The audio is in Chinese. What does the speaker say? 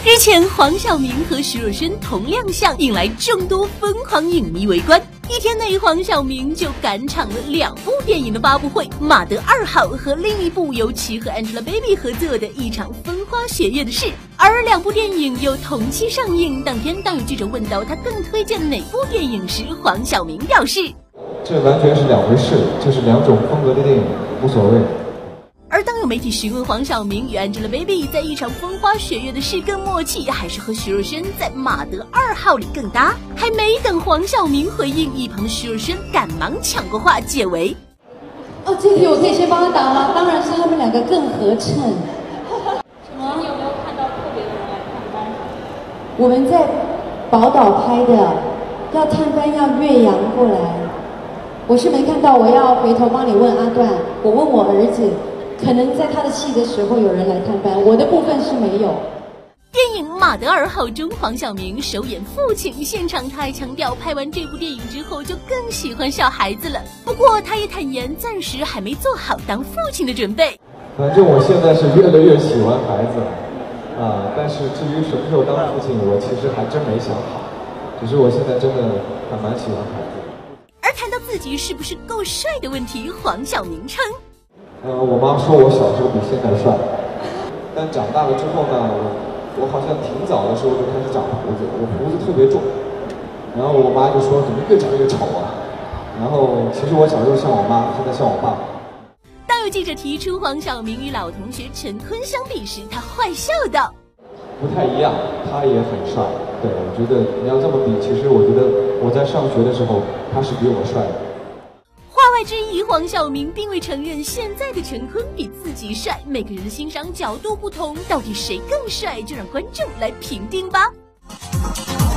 日前，黄晓明和徐若瑄同亮相，引来众多疯狂影迷围观。一天内，黄晓明就赶场了2部电影的发布会，《马德2号》和另一部由其和 Angelababy 合作的一场风花雪月的事。而2部电影又同期上映。当天，当有记者问到他更推荐哪部电影时，黄晓明表示：“ 这完全是2回事，就是2种风格的电影，无所谓。” 而当有媒体询问黄晓明与 Angelababy 在一场风花雪月的事更默契，还是和徐若瑄在《马德2号》里更搭，还没等黄晓明回应，一旁的徐若瑄赶忙抢过话解围。 这题我可以先帮他答吗？当然是他们2个更合衬。什么？ 你有没有看到特别的人来探班？ 我们在宝岛拍的，要探班要岳阳过来，我是没看到，我要回头帮你问阿段，我问我儿子。可能在他的戏的时候有人来探班，我的部分是没有。 电影《马德2号》中，黄晓明首演父亲，现场他还强调，拍完这部电影之后就更喜欢小孩子了。不过他也坦言，暂时还没做好当父亲的准备。 反正我现在是越来越喜欢孩子了，但是至于什么时候当父亲，我其实还真没想好。只是我现在真的还蛮喜欢孩子的。 而谈到自己是不是够帅的问题，黄晓明称。 我妈说我小时候比现在帅，但长大了之后呢，我好像挺早的时候就开始长胡子，我胡子特别重，然后我妈就说怎么越长越丑啊。然后其实我小时候像我妈，现在像我爸。 当有记者提出黄晓明与老同学陈坤相比时，他坏笑道：“ 不太一样，他也很帅。对，我觉得你要这么比，其实我觉得我在上学的时候，他是比我帅的。” 话外之意，黄晓明并未承认现在的陈坤比自己帅。每个人的欣赏角度不同，到底谁更帅，就让观众来评定吧。